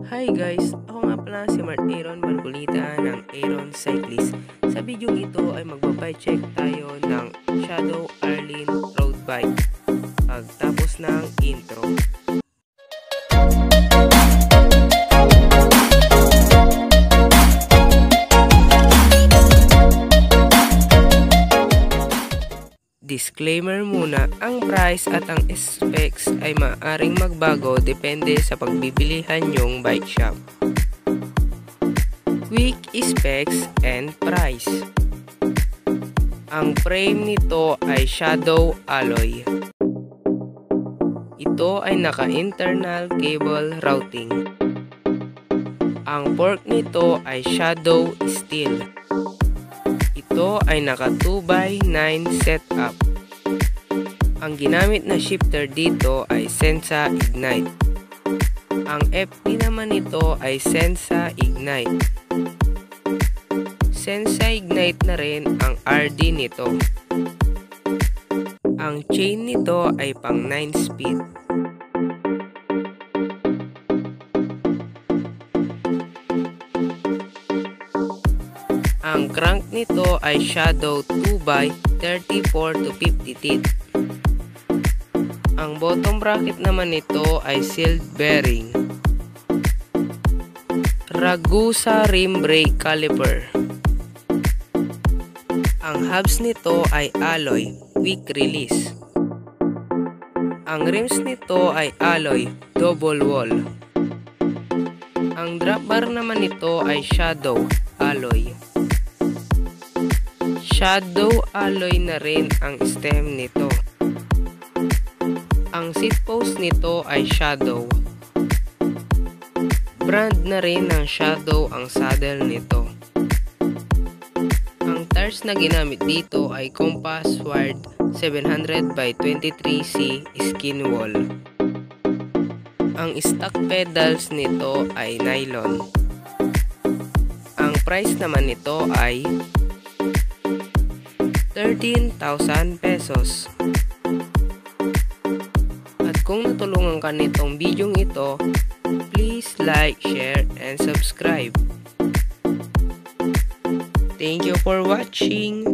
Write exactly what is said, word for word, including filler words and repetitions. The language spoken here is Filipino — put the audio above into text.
Hi guys! Ako nga pala si Mart Aaron Balculita ng Aaron Cyclist. Sa video ito ay magbabike check tayo ng Shadow Arlene Road Bike pagtapos ng intro. Disclaimer muna, ang price at ang specs ay maaaring magbago depende sa pagbibilihan nyong bike shop. Quick specs and price. Ang frame nito ay Shadow Alloy. Ito ay naka-internal cable routing. Ang fork nito ay Shadow Steel. Ito ay naka two by nine setup. Ang ginamit na shifter dito ay Sensa Ignite. Ang F D naman nito ay Sensa Ignite. Sensa Ignite na rin ang R D nito. Ang chain nito ay pang nine speed. Ang crank nito ay Shadow two by thirty-four to fifty teeth. Ang bottom bracket naman nito ay sealed bearing. Ragusa rim brake caliper. Ang hubs nito ay alloy, quick release. Ang rims nito ay alloy, double wall. Ang drop bar naman nito ay Shadow alloy. Shadow alloy na rin ang stem nito. Ang seat post nito ay Shadow. Brand na rin ng Shadow ang saddle nito. Ang tires na ginamit dito ay Compass Wired seven hundred by twenty-three C skin wall. Ang stock pedals nito ay nylon. Ang price naman nito ay thirteen thousand pesos. At kung natulungan ka nitong video ito, please like, share, and subscribe. Thank you for watching.